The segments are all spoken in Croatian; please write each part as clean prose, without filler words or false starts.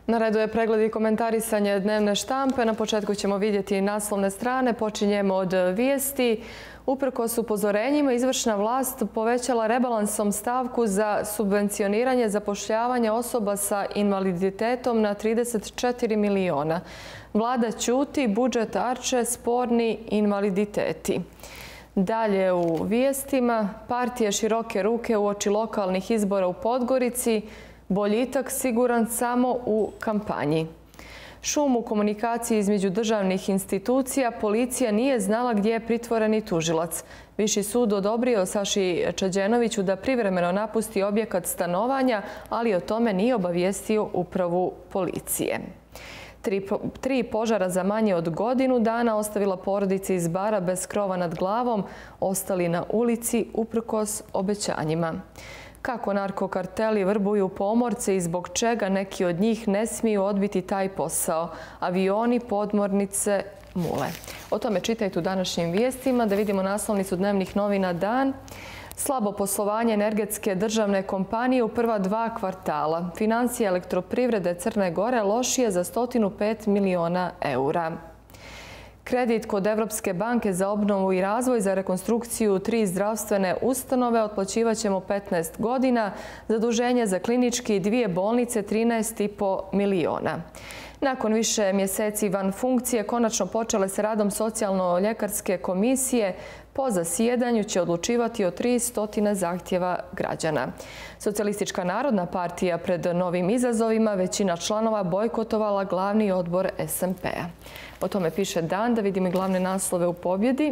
Na redu je pregled i komentarisanje dnevne štampe. Na početku ćemo vidjeti naslovne strane. Počinjemo od vijesti. Uprkos upozorenjima, izvršna vlast povećala rebalansom stavku za subvencioniranje zapošljavanja osoba sa invaliditetom na 34 miliona. Vlada ćuti, budžet arče, sporni invaliditeti. Dalje u vijestima, partije široke ruke uoči lokalnih izbora u Podgorici, boljitak siguran samo u kampanji. Šum u komunikaciji između državnih institucija, policija nije znala gdje je pritvoreni tužilac. Viši sud odobrio Saši Čađenoviću da privremeno napusti objekat stanovanja, ali o tome nije obavijestio upravu policije. Tri požara za manje od godinu dana ostavila porodice iz Bara bez krova nad glavom, ostali na ulici uprkos obećanjima. Kako narkokarteli vrbuju pomorce i zbog čega neki od njih ne smiju odbiti taj posao? Avioni, podmornice, mule. O tome čitajte u današnjim vijestima. Da vidimo naslovnicu dnevnih novina Dan. Slabo poslovanje energetske državne kompanije u prva 2 kvartala. Financije elektroprivrede Crne Gore lošije za 105 miliona eura. Kredit kod Evropske banke za obnovu i razvoj za rekonstrukciju 3 zdravstvene ustanove otplaćivaćemo 15 godina, zaduženje za klinički i 2 bolnice 13,5 miliona. Nakon više mjeseci van funkcije, konačno počele se radom socijalno-ljekarske komisije. Po zasjedanju će odlučivati o 300 zahtjeva građana. Socijalistička narodna partija pred novim izazovima, većina članova bojkotovala glavni odbor SMP-a. O tome piše Dan. Da vidimo i glavne naslove u Pobjedi.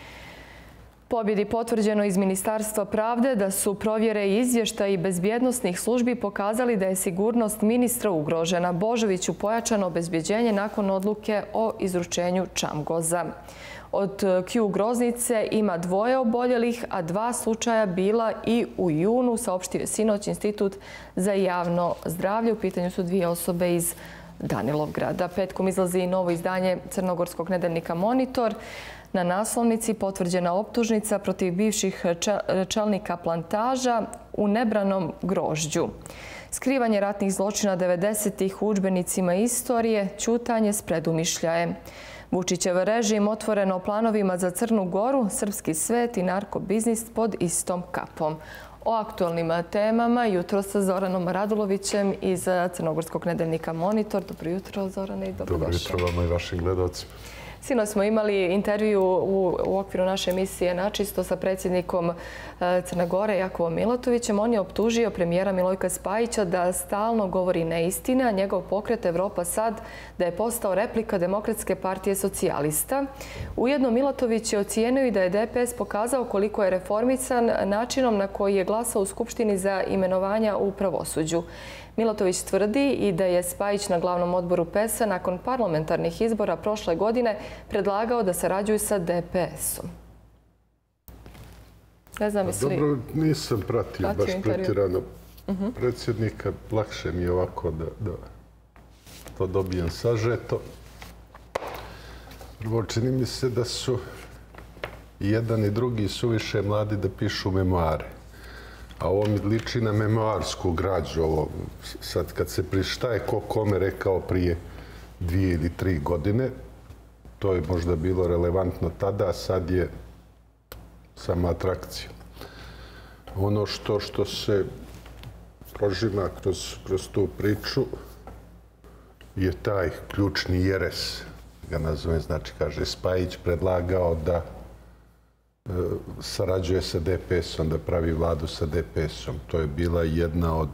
Pobjedi potvrđeno iz Ministarstva pravde da su provjere i izvještaji bezbjednosnih službi pokazali da je sigurnost ministra ugrožena. Božoviću pojačano obezbjeđenje nakon odluke o izručenju Čamgoza. Od Q groznice ima 2 oboljelih, a 2 slučaja bila i u junu, saopštio je sinoć Institut za javno zdravlje. U pitanju su 2 osobe iz Danilovgrada. Petkom izlazi i novo izdanje crnogorskog nedeljnika Monitor. Na naslovnici potvrđena optužnica protiv bivših čelnika plantaža u nebranom grožđu. Skrivanje ratnih zločina 90-ih u udžbenicima istorije, ćutanje s predumišljajem. Vučićev režim otvoreno planovima za Crnu Goru, srpski svet i narkobiznis pod istom kapom. O aktualnim temama jutro sa Zoranom Radulovićem iz crnogorskog nedeljnika Monitor. Dobro jutro, Zorane, i dobrodošli. Dobro jutro vama i vašim gledalcima. Sinoć smo imali intervju u okviru naše emisije Načisto sa predsjednikom Crne Gore Jakovom Milatovićem. On je optužio premijera Milojka Spajića da stalno govori neistine, a njegov pokret Evropa sad da je postao replika Demokratske partije socijalista. Ujedno Milatović je ocijenio i da je DPS pokazao koliko je reformisan načinom na koji je glasao u Skupštini za imenovanja u pravosuđu. Milatović tvrdi i da je Spajić na glavnom odboru PES-a nakon parlamentarnih izbora prošle godine predlagao da sarađuju sa DPS-om. Ne znam misli... Dobro, nisam pratio baš pretjerano predsjednika. Lakše mi je ovako da to dobijem sažeto. Prvo, čini mi se da su i jedan i drugi suviše mladi da pišu memoare. A ovo mi liči na memoarsku građu. Ovo sad kad se šta je ko kome rekao prije 2 ili 3 godine, to je možda bilo relevantno tada, a sad je samo atrakcija. Ono što se prožima kroz tu priču je taj ključni jeres, ga nazovem, znači kaže Spajić predlagao da sarađuje sa DPS-om, da pravi vladu sa DPS-om. To je bila jedna od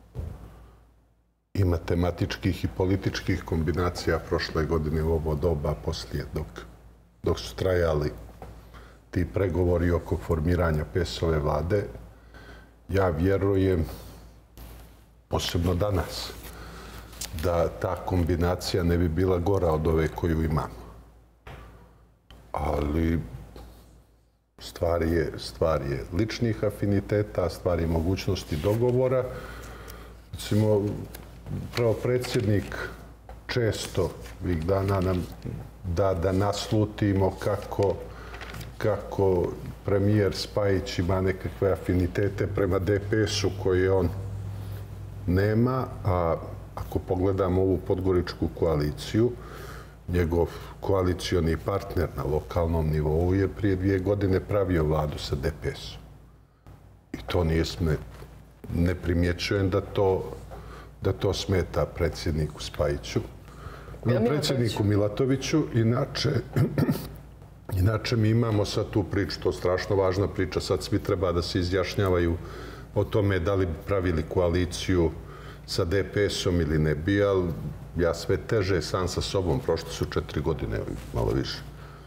i matematičkih i političkih kombinacija prošle godine u ovo doba poslije, dok su trajali ti pregovori oko formiranja PES-ove vlade. Ja vjerujem, posebno danas, da ta kombinacija ne bi bila gora od ove koju imamo. Ali stvar je ličnih afiniteta, stvar je mogućnosti dogovora. Recimo, prvo predsjednik često ovih dana nam da naslutimo kako premijer Spajić ima nekakve afinitete prema DPS-u koje on nema, ako pogledamo ovu podgoričku koaliciju, njegov koalicioni partner na lokalnom nivou je prije 2 godine pravio vladu sa DPS-om. I to ne primjećujem da to smeta predsjedniku Spajiću. Predsjedniku Milatoviću, inače mi imamo sad tu priču, to je strašno važna priča, sad svi treba da se izjašnjavaju o tome da li bi pravili koaliciju sa DPS-om ili ne bi, ali ja sve teže sam sa sobom, prošle su 4 godine, malo više.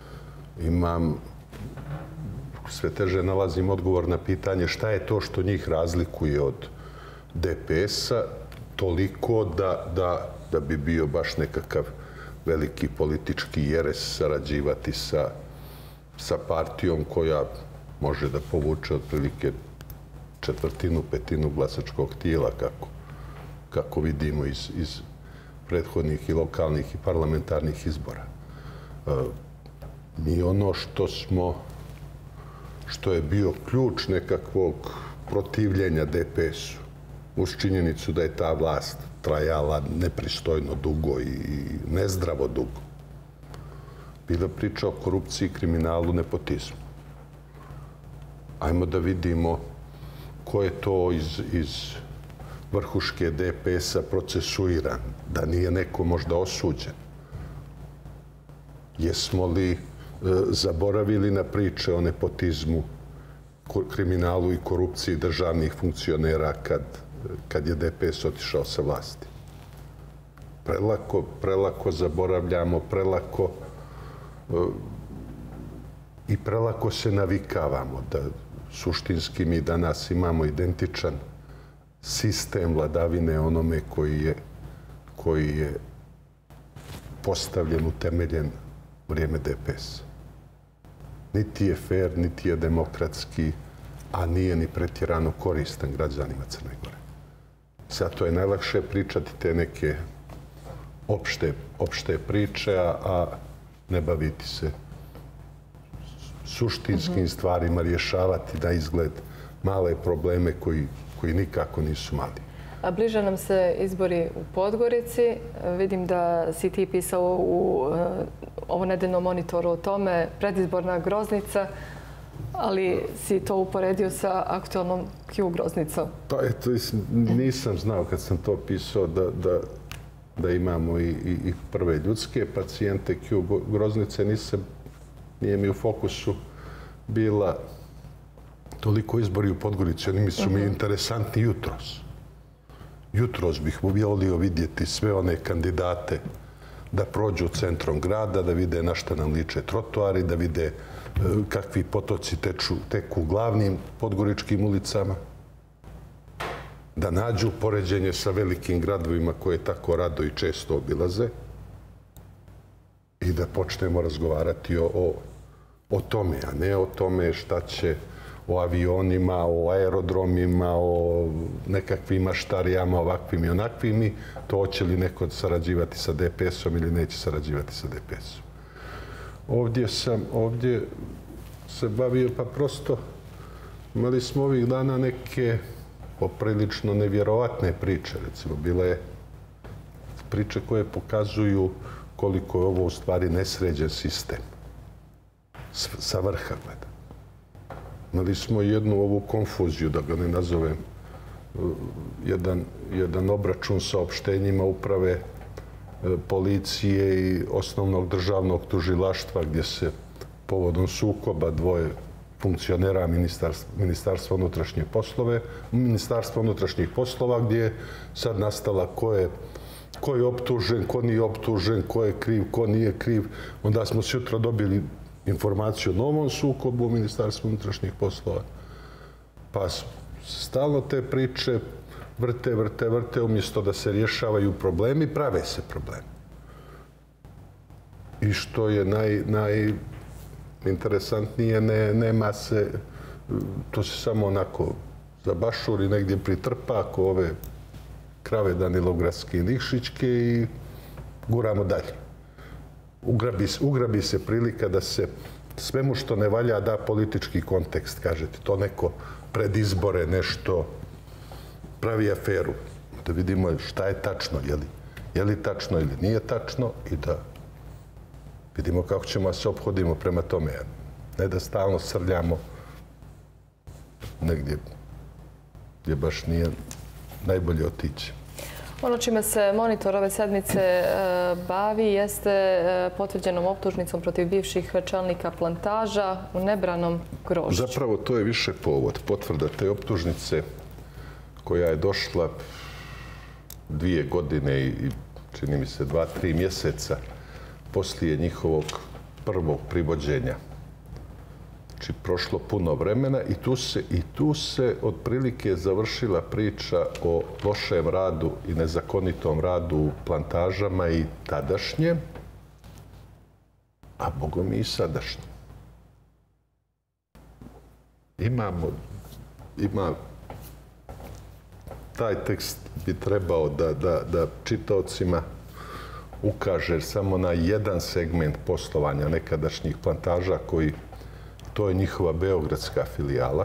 Sve teže nalazim odgovor na pitanje šta je to što njih razlikuje od DPS-a, toliko da bi bio baš nekakav veliki politički jeres sarađivati sa partijom koja može da povuče otprilike 1/4, 1/5 glasačkog tijela, kako vidimo iz prethodnih i lokalnih i parlamentarnih izbora. Mi ono što je bio ključ nekakvog protivljenja DPS-u, uz činjenicu da je ta vlast trajala nepristojno dugo i nezdravo dugo, bila priča o korupciji, kriminalu, nepotizmu. Ajmo da vidimo ko je to iz vrhuške DPS-a procesuiran, da nije neko možda osuđen. Jesmo li zaboravili na priče o nepotizmu, kriminalu i korupciji državnih funkcionera kad je DPS otišao sa vlasti? Prelako zaboravljamo, prelako se navikavamo da suštinski mi danas imamo identičan sistem vladavine onome koji je postavljen, utemeljen u vrijeme DPS. Niti je fair, niti je demokratski, a nije ni pretjerano koristan građanima Crne Gore. Zato je najlakše pričati te neke opšte priče, a ne baviti se suštinskim stvarima, rješavati na izgled male probleme koji nikako nisu mali. A bliže nam se izbori u Podgorici. Vidim da si ti pisao u ovo nedeljnom monitoru o tome, predizborna Groznica, ali si to uporedio sa aktualnom Q Groznicom. Pa eto, nisam znao kad sam to pisao da imamo i prve ljudske pacijente Q Groznice. Nije mi u fokusu bila toliko izbori u Podgorici. Oni su mi interesantni jutros. Jutros bih volio vidjeti sve one kandidate da prođu centrom grada, da vide na šta nam liče trotoari, da vide kakvi potoci teku u glavnim podgoričkim ulicama, da nađu poređenje sa velikim gradovima koje tako rado i često obilaze i da počnemo razgovarati o tome, a ne o tome šta će o avionima, o aerodromima, o nekakvim maštarijama, ovakvim i onakvim, to hoće li neko sarađivati sa DPS-om ili neće sarađivati sa DPS-om. Ovdje se bavio, pa prosto imali smo ovih dana neke poprilično nevjerovatne priče. Recimo, bile priče koje pokazuju koliko je ovo u stvari nesređen sistem. Sa vrha gleda. Imali smo jednu ovu konfuziju, da ga ne nazovem, jedan obračun sa opštenjima uprave policije i osnovnog državnog tužilaštva gdje se povodom sukoba dvoje funkcionera Ministarstva unutrašnjih poslova gdje je sad nastala ko je optužen, ko nije optužen, ko je kriv, ko nije kriv. Onda smo sutra dobili informaciju o novom sukobu u Ministarstvu unutrašnjih poslova. Pa stalno te priče vrte, umjesto da se rješavaju problemi, prave se problemi. I što je najinteresantnije, nema se, to se samo onako zabašuri, negdje pritrpa ako ove krave Danilogradske i Nikšićke i guramo dalje. Ugrabi se prilika da se svemu što ne valja da politički kontekst, kažete. To neko pred izbore nešto pravi aferu. da vidimo šta je tačno, je li tačno ili nije tačno i da vidimo kako ćemo se ophodimo prema tome. Ne da stalno srljamo negdje gdje baš nije najbolje otići. Ono čime se monitor ove sedmice bavi jeste potvrđenom optužnicom protiv bivših čelnika plantaža u nebranom grožđu. Zapravo to je više povod. Potvrda te optužnice koja je došla 2 godine i čini mi se 2-3 mjeseca poslije njihovog prvog privođenja. Znači, prošlo puno vremena i tu se otprilike završila priča o lošem radu i nezakonitom radu u plantažama i tadašnje, a bogom i sadašnje. Taj tekst bi trebao da čitaocima ukaže samo na jedan segment poslovanja nekadašnjih plantaža koji to je njihova beogradska filijala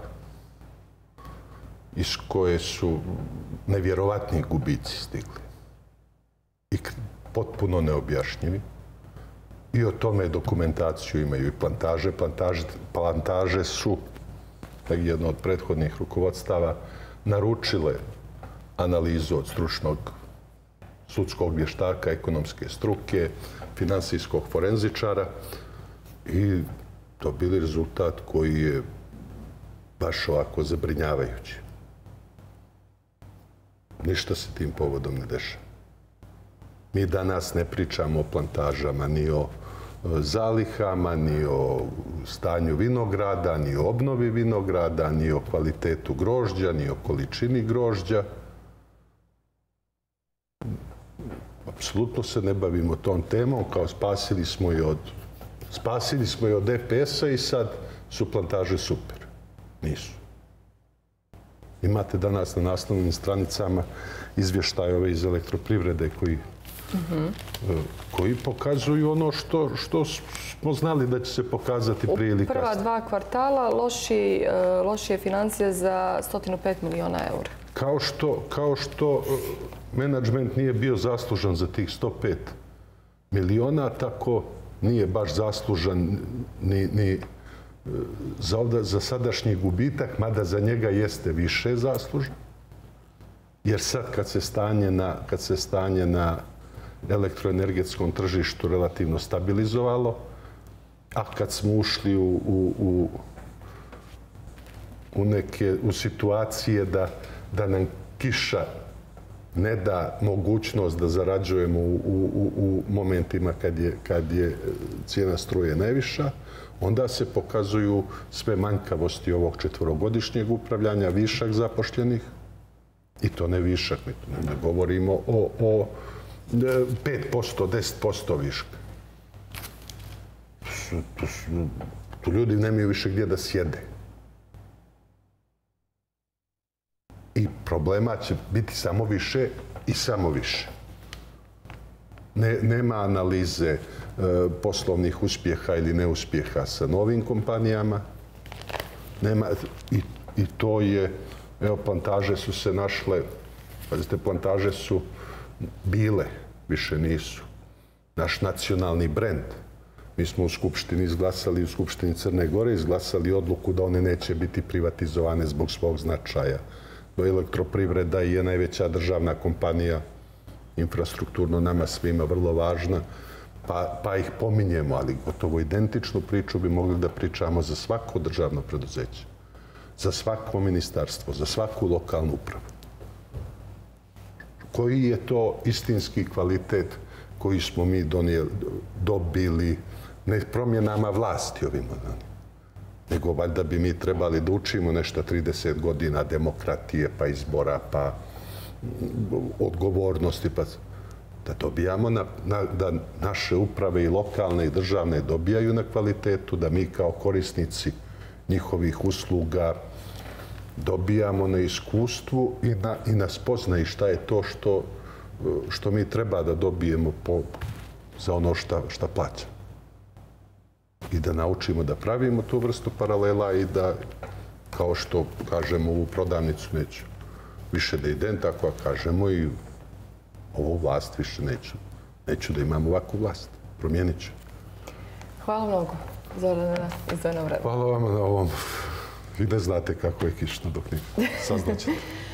iz koje su nevjerovatni gubici stigli i potpuno neobjašnjivi. I o tome dokumentaciju imaju i plantaže. Plantaže su, jedno od prethodnih rukovodstava, naručile analizu od stručnog sudskog vještaka, ekonomske struke, finansijskog forenzičara i dobili rezultat koji je baš ovako zabrinjavajući. Ništa se tim povodom ne dešava. Mi danas ne pričamo o plantažama, ni o zalihama, ni o stanju vinograda, ni o obnovi vinograda, ni o kvalitetu grožđa, ni o količini grožđa. Apsolutno se ne bavimo tom temom, kao spasili smo je od DPS-a i sad su plantaže super. Nisu. Imate danas na naslovnim stranicama izvještajove iz elektroprivrede koji pokazuju ono što smo znali da će se pokazati prije ili kasnije. U prva 2 kvartala lošije financije za 105 miliona eura. Kao što menadžment nije bio zaslužan za tih 105 miliona, tako nije baš zaslužan ni za sadašnji gubitak, mada za njega jeste više zaslužan. Jer sad kad se stanje na elektroenergetskom tržištu relativno stabilizovalo, a kad smo ušli u situacije da nam kiša ne da mogućnost da zarađujemo u momentima kad je cijena struje najviša, onda se pokazuju sve manjkavosti ovog 4-godišnjeg upravljanja, višak zapošljenih, i to ne višak, ne govorimo o 5%, 10% viška. Tu ljudi nemaju više gdje da sjede. I problema će biti samo više i samo više. Nema analize poslovnih uspjeha ili neuspjeha sa novim kompanijama. I to je, evo, plantaže su se našle, pazite, plantaže su bile, više nisu, naš nacionalni brend. Mi smo u Skupštini izglasali, u Skupštini Crne Gore izglasali odluku da one neće biti privatizovane zbog svog značaja. Elektroprivreda je najveća državna kompanija, infrastrukturno nama svima vrlo važna, pa ih pominjemo, ali gotovo identičnu priču bi mogli da pričamo za svako državno preduzeće, za svako ministarstvo, za svaku lokalnu upravu. Koji je to istinski kvalitet koji smo mi dobili ne promjenama vlasti ovim danima, nego valjda bi mi trebali da učimo nešto 30 godina demokratije, pa izbora, pa odgovornosti, pa da dobijamo, da naše uprave i lokalne i državne dobijaju na kvalitetu, da mi kao korisnici njihovih usluga dobijamo na iskustvu i na spoznaji šta je to što mi treba da dobijemo za ono šta plaćamo. I da naučimo da pravimo tu vrstu paralela i da, kao što kažemo, ovu prodavnicu više da idem tako, a kažemo i ovu vlast više neću da imam ovakvu vlast. Promijenit ću. Hvala mnogo, Zorana, izdvojeno vreme. Hvala vama na ovom. Vi ne znate kako je kišno dok ne saznaćete.